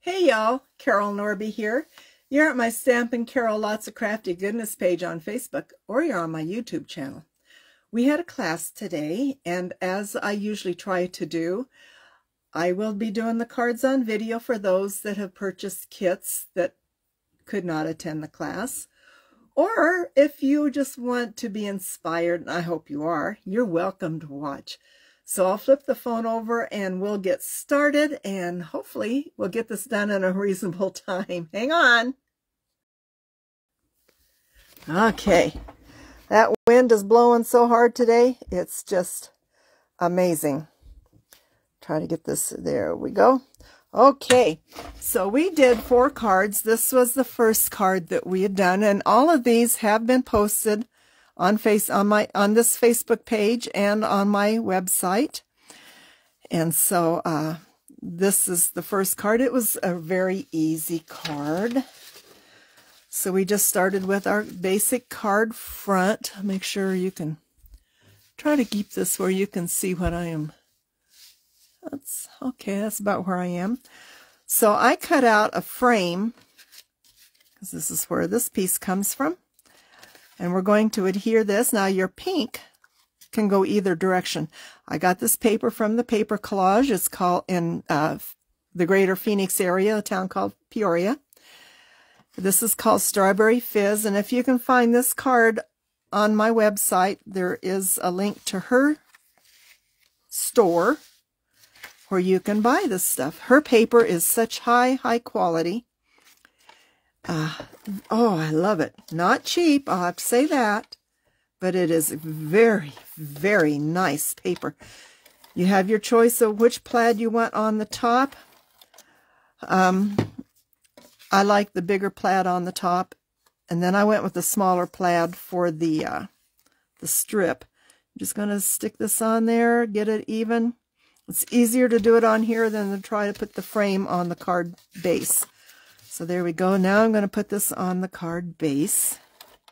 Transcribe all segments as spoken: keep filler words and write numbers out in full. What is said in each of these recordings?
Hey y'all, Carol Norby here. You're at my Stampin' Carol Lots of Crafty Goodness page on Facebook, or you're on my YouTube channel. We had a class today, and as I usually try to do, I will be doing the cards on video for those that have purchased kits that could not attend the class. Or if you just want to be inspired, and I hope you are, you're welcome to watch. So I'll flip the phone over and we'll get started, and hopefully we'll get this done in a reasonable time. Hang on. Okay, that wind is blowing so hard today. It's just amazing. Try to get this, there we go. Okay, so we did four cards. This was the first card that we had done, and all of these have been posted on face on my on this Facebook page and on my website. And so uh, this is the first card. It was a very easy card. So we just started with our basic card front. Make sure you can try to keep this where you can see what I am. That's okay. That's about where I am. So I cut out a frame, because this is where this piece comes from. And we're going to adhere this. Now your pink can go either direction. I got this paper from the Paper Collage. It's called in uh, the greater Phoenix area, a town called Peoria. This is called Strawberry Fizz. And if you can find this card on my website, there is a link to her store where you can buy this stuff. Her paper is such high, high quality. Uh, oh, I love it. Not cheap, I'll have to say that, but it is very, very nice paper. You have your choice of which plaid you want on the top. Um, I like the bigger plaid on the top, and then I went with the smaller plaid for the uh, the strip. I'm just going to stick this on there, get it even. It's easier to do it on here than to try to put the frame on the card base. So there we go. Now I'm going to put this on the card base.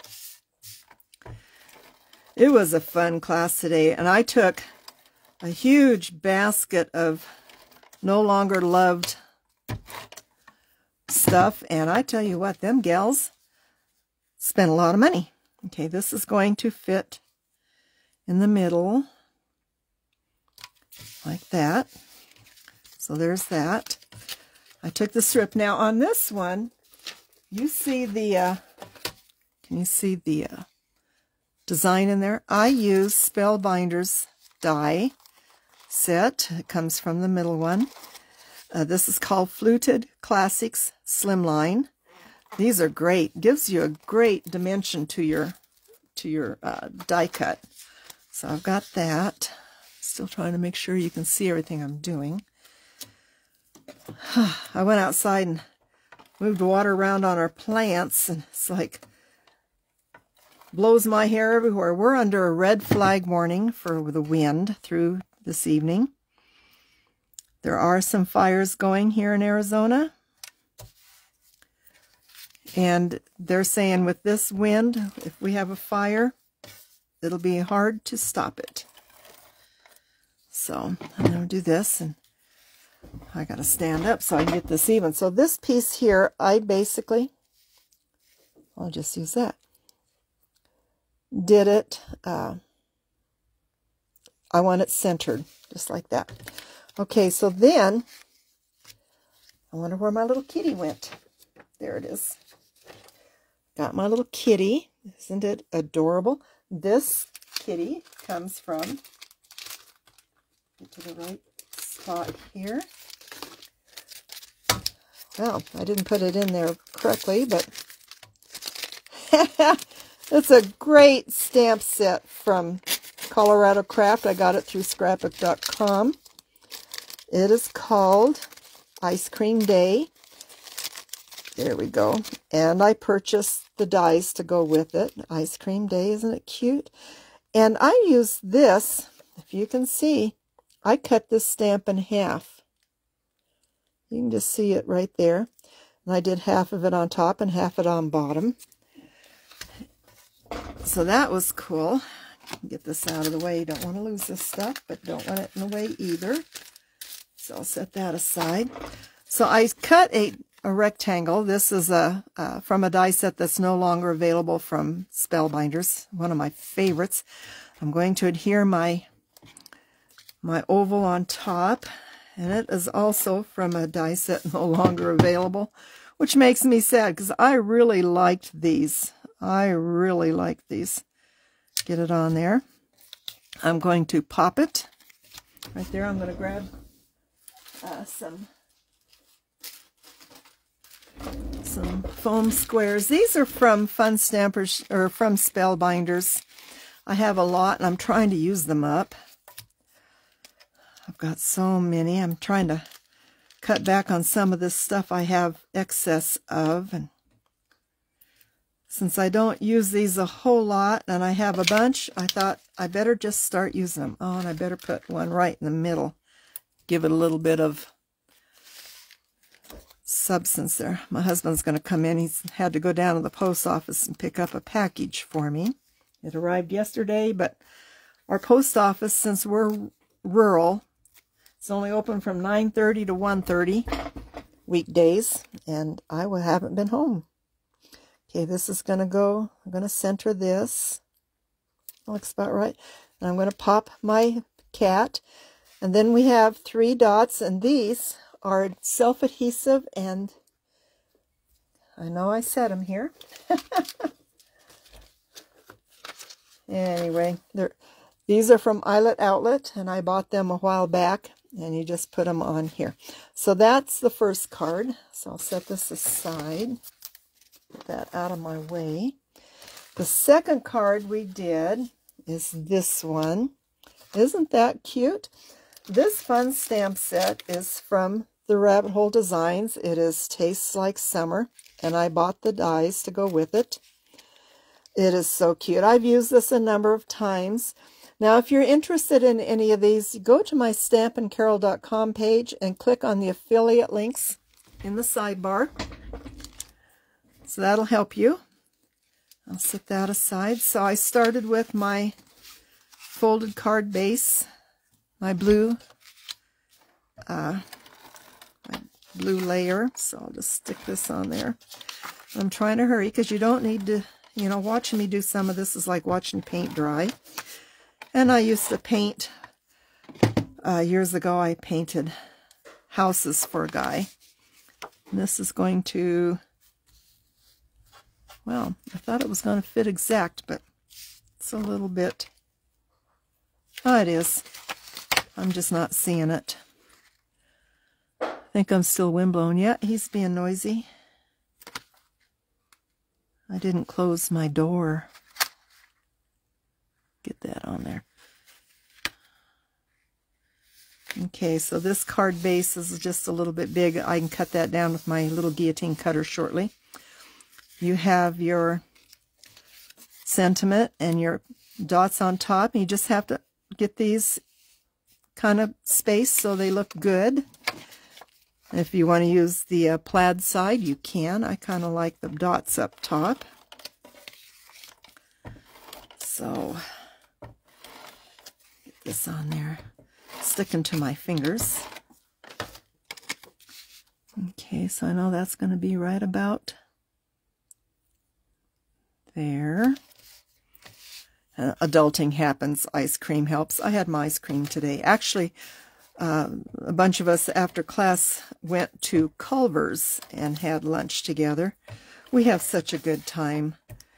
It was a fun class today, and I took a huge basket of no longer loved stuff, and I tell you what, them gals spent a lot of money. Okay, this is going to fit in the middle like that. So there's that. I took the strip. Now on this one, you see the, uh, can you see the uh, design in there? I use Spellbinders die set. It comes from the middle one. Uh, this is called Fluted Classics Slimline. These are great. Gives you a great dimension to your to your uh, die cut. So I've got that. Still trying to make sure you can see everything I'm doing. I went outside and moved water around on our plants, and it's like blows my hair everywhere. We're under a red flag warning for the wind through this evening. There are some fires going here in Arizona, and they're saying with this wind, if we have a fire, it'll be hard to stop it. So I'm going to do this, and I got to stand up so I can get this even. So this piece here, I basically, I'll just use that, did it, uh, I want it centered, just like that. Okay, so then, I wonder where my little kitty went. There it is. Got my little kitty. Isn't it adorable? This kitty comes from, get to the right spot here. Well, I didn't put it in there correctly, but it's a great stamp set from Colorado Craft. I got it through scrapbook dot com. It is called Ice Cream Day. There we go. And I purchased the dies to go with it. Ice Cream Day, isn't it cute? And I used this, if you can see, I cut this stamp in half. You can just see it right there. And I did half of it on top and half it on bottom. So that was cool. Get this out of the way. You don't want to lose this stuff, but don't want it in the way either. So I'll set that aside. So I cut a, a rectangle. This is a uh, from a die set that's no longer available from Spellbinders, one of my favorites. I'm going to adhere my my oval on top, and it is also from a die set no longer available, which makes me sad because I really liked these. I really liked these. Get it on there. I'm going to pop it right there. I'm going to grab uh, some some foam squares. These are from Fun Stampers, or from Spellbinders. I have a lot, and I'm trying to use them up. I've got so many. I'm trying to cut back on some of this stuff I have excess of. And since I don't use these a whole lot, and I have a bunch, I thought I better just start using them. Oh, and I better put one right in the middle. Give it a little bit of substance there. My husband's going to come in. He's had to go down to the post office and pick up a package for me. It arrived yesterday, but our post office, since we're rural, it's only open from nine thirty to one thirty weekdays, and I haven't been home. Okay, this is going to go, I'm going to center this. Looks about right. And I'm going to pop my cat. And then we have three dots, and these are self-adhesive, and I know I said them here. Anyway, they're, these are from Eyelet Outlet, and I bought them a while back, and you just put them on here. So that's the first card. So I'll set this aside, get that out of my way. The second card we did is this one. Isn't that cute? This fun stamp set is from the Rabbit Hole Designs. It is Tastes Like Summer, and I bought the dies to go with it. It is so cute. I've used this a number of times. Now, if you're interested in any of these, go to my stampin carol dot com page and click on the affiliate links in the sidebar. So that'll help you. I'll set that aside. So I started with my folded card base, my blue, uh, my blue layer. So I'll just stick this on there. I'm trying to hurry because you don't need to, you know, watching me do some of this is like watching paint dry. And I used to paint, uh, years ago I painted houses for a guy. And this is going to, well, I thought it was going to fit exact, but it's a little bit, oh, it is. I'm just not seeing it. I think I'm still windblown. Yeah, he's being noisy. I didn't close my door. Get that on there. Okay, so this card base is just a little bit big. I can cut that down with my little guillotine cutter shortly. You have your sentiment and your dots on top. You just have to get these kind of spaced so they look good. If you want to use the uh, plaid side, you can. I kind of like the dots up top. So, get this on there. Sticking to my fingers. Okay, so I know that's going to be right about there. Uh, adulting happens. Ice cream helps. I had my ice cream today. Actually, uh, a bunch of us after class went to Culver's and had lunch together. We have such a good time.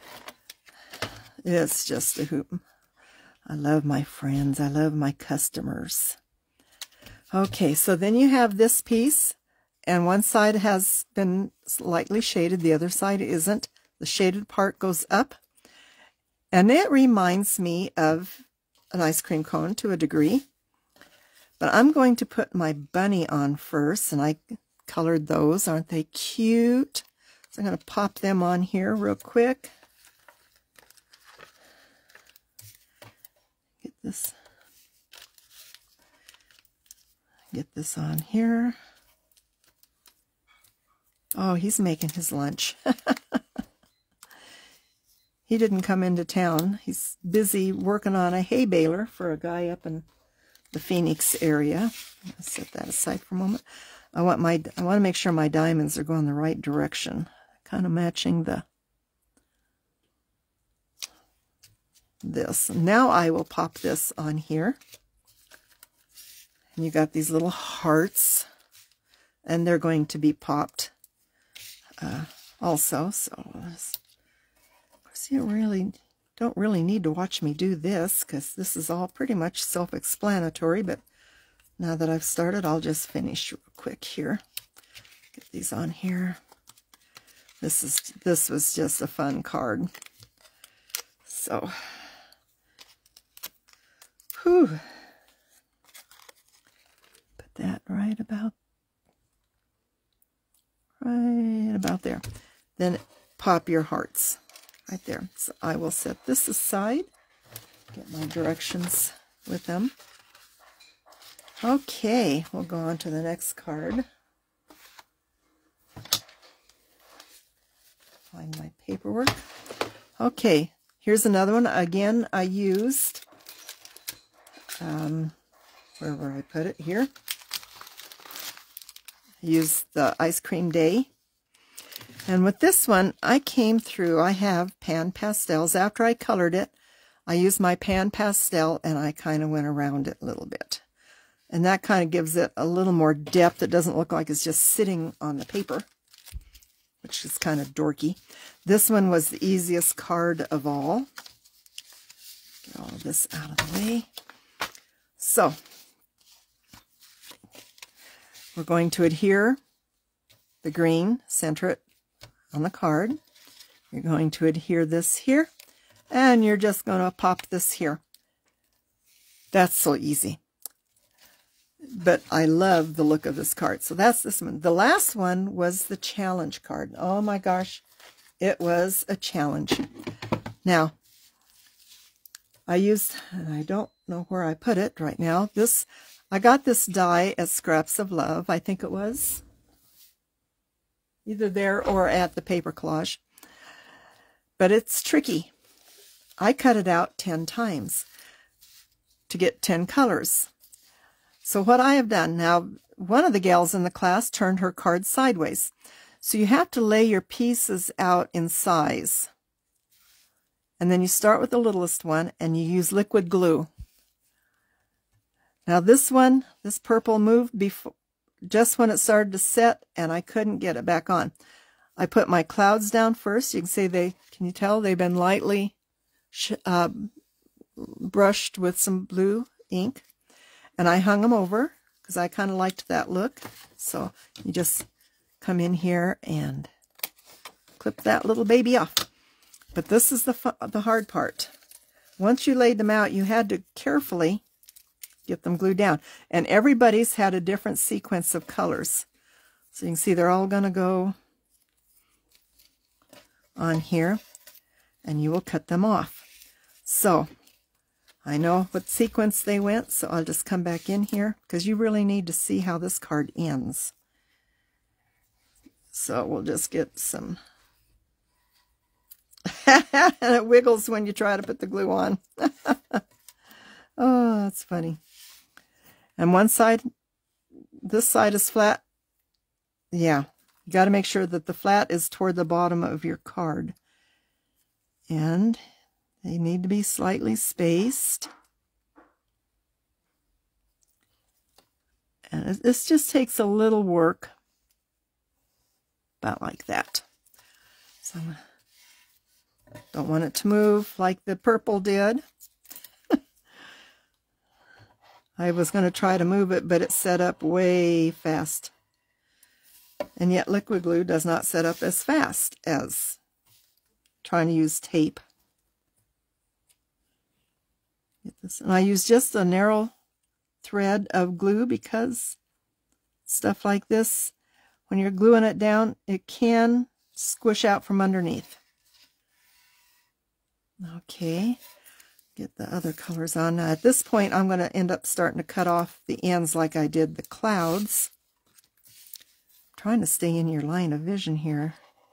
It's just a hoot. I love my friends. I love my customers. Okay, so then you have this piece, and one side has been slightly shaded. The other side isn't. The shaded part goes up. And it reminds me of an ice cream cone to a degree. But I'm going to put my bunny on first, and I colored those. Aren't they cute? So I'm going to pop them on here real quick. Get this, get this on here. Oh, he's making his lunch. He didn't come into town. He's busy working on a hay baler for a guy up in the Phoenix area. I'll set that aside for a moment. I want my I want to make sure my diamonds are going the right direction, kind of matching the this. Now I will pop this on here. And you got these little hearts, and they're going to be popped uh, also. So, of course, you really don't really need to watch me do this, because this is all pretty much self-explanatory, but now that I've started, I'll just finish real quick here. Get these on here. This is this was just a fun card. So, whew. Put that right about right about there. Then pop your hearts right there. So I will set this aside. Get my directions with them. Okay, we'll go on to the next card. Find my paperwork. Okay, here's another one. Again, I used, um, where where I put it? Here. I used the Ice Cream Day. And with this one, I came through, I have Pan Pastels. After I colored it, I used my Pan Pastel and I kind of went around it a little bit. And that kind of gives it a little more depth. It doesn't look like it's just sitting on the paper, which is kind of dorky. This one was the easiest card of all. Get all of this out of the way. So, we're going to adhere the green, center it on the card. You're going to adhere this here, and you're just going to pop this here. That's so easy. But I love the look of this card. So that's this one. The last one was the challenge card. Oh my gosh, it was a challenge. Now, I used, and I don't know where I put it right now. This, I got this die at Scraps of Love, I think it was. Either there or at the Paper Collage. But it's tricky. I cut it out ten times to get ten colors. So what I have done, now one of the gals in the class turned her card sideways. So you have to lay your pieces out in size. And then you start with the littlest one and you use liquid glue. Now this one, this purple moved before, just when it started to set, and I couldn't get it back on. I put my clouds down first. You can see they, can you tell they've been lightly sh uh, brushed with some blue ink. And I hung them over because I kind of liked that look. So you just come in here and clip that little baby off. But this is the, fu the hard part. Once you laid them out, you had to carefully get them glued down. And everybody's had a different sequence of colors. So you can see they're all going to go on here. And you will cut them off. So I know what sequence they went, so I'll just come back in here because you really need to see how this card ends. So we'll just get some... and it wiggles when you try to put the glue on. Oh, that's funny. And one side, this side is flat. Yeah, you got to make sure that the flat is toward the bottom of your card. And they need to be slightly spaced. And this just takes a little work. About like that. So don't want it to move like the purple did. I was going to try to move it, but it set up way fast. And yet liquid glue does not set up as fast as trying to use tape. Get this. And I use just a narrow thread of glue because stuff like this, when you're gluing it down, it can squish out from underneath. Okay, get the other colors on. Now at this point, I'm going to end up starting to cut off the ends like I did the clouds. I'm trying to stay in your line of vision here.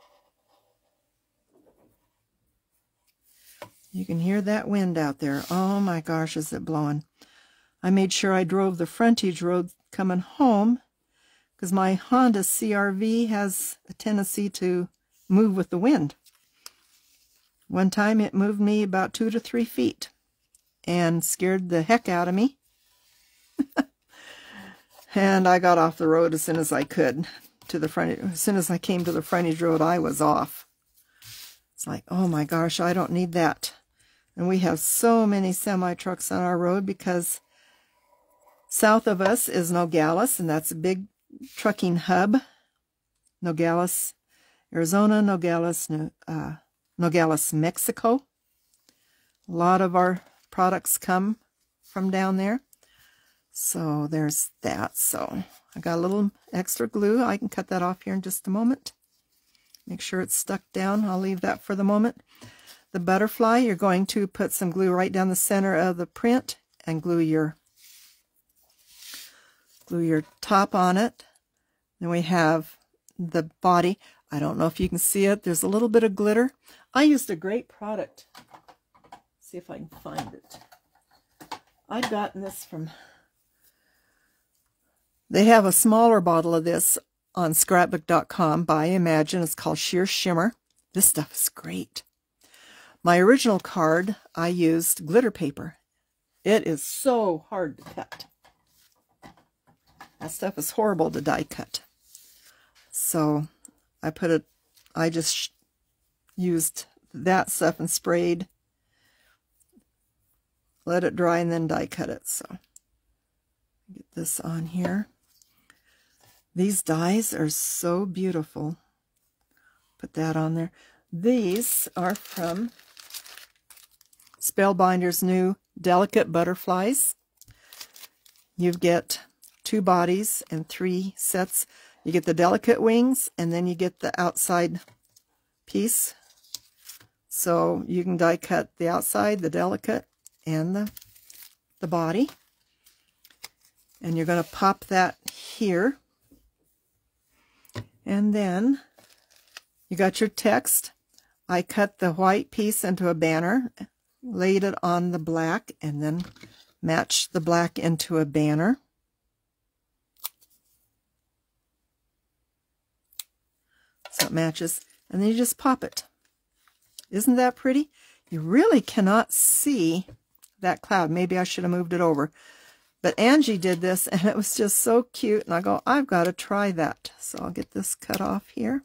You can hear that wind out there. Oh my gosh, is it blowing. I made sure I drove the frontage road coming home because my Honda C R V has a tendency to move with the wind. One time it moved me about two to three feet and scared the heck out of me. And I got off the road as soon as I could. To the front, as soon as I came to the frontage road, I was off. It's like, oh my gosh, I don't need that. And we have so many semi-trucks on our road because south of us is Nogales, and that's a big trucking hub. Nogales, Arizona, Nogales, uh, Nogales, Mexico. A lot of our products come from down there. So there's that. So I got a little extra glue. I can cut that off here in just a moment. Make sure it's stuck down. I'll leave that for the moment. The butterfly, you're going to put some glue right down the center of the print and glue your glue your top on it. Then we have the body. I don't know if you can see it. There's a little bit of glitter. I used a great product. Let's see if I can find it. I'd gotten this from... They have a smaller bottle of this on scrapbook dot com by Imagine. It's called Sheer Shimmer. This stuff is great. My original card, I used glitter paper. It is so hard to cut. That stuff is horrible to die cut. So I put it, I just used that stuff and sprayed, let it dry, and then die cut it. So get this on here. These dies are so beautiful. Put that on there. These are from Spellbinder's new Delicate Butterflies. You get two bodies and three sets. You get the delicate wings, and then you get the outside piece. So you can die cut the outside, the delicate, and the, the body. And you're going to pop that here. And then you got your text. I cut the white piece into a banner, laid it on the black, and then matched the black into a banner. So it matches, and then you just pop it. Isn't that pretty? You really cannot see that cloud. Maybe I should have moved it over. But Angie did this, and it was just so cute. And I go, I've got to try that. So I'll get this cut off here.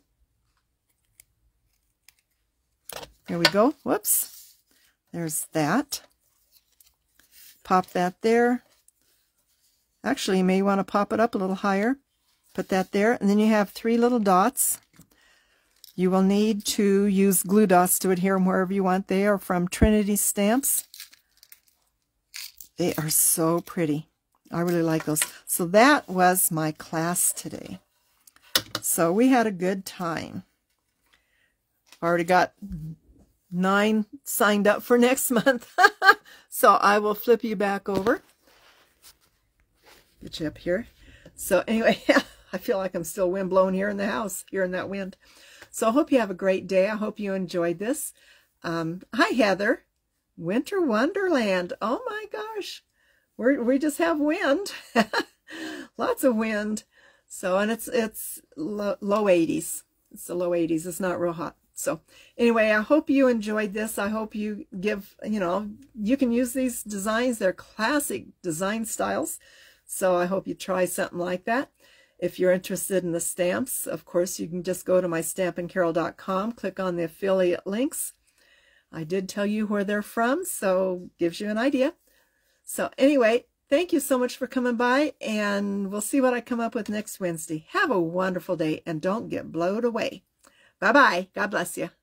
Here we go. Whoops. There's that. Pop that there. Actually, you may want to pop it up a little higher. Put that there. And then you have three little dots. You will need to use glue dots to adhere them wherever you want. They are from Trinity Stamps. They are so pretty. I really like those. So that was my class today. So we had a good time. Already got nine signed up for next month. So I will flip you back over. Get you up here. So anyway, I feel like I'm still wind blowing here in the house, here in that wind. So I hope you have a great day. I hope you enjoyed this. Um, hi, Heather. Winter Wonderland. Oh my gosh. We're, we just have wind. Lots of wind. So, and it's it's low, low eighties. It's the low eighties. It's not real hot. So anyway, I hope you enjoyed this. I hope you give, you know, you can use these designs. They're classic design styles. So I hope you try something like that. If you're interested in the stamps, of course, you can just go to my stampin carol dot com, click on the affiliate links. I did tell you where they're from, so gives you an idea. So anyway, thank you so much for coming by, and we'll see what I come up with next Wednesday. Have a wonderful day, and don't get blown away. Bye-bye. God bless you.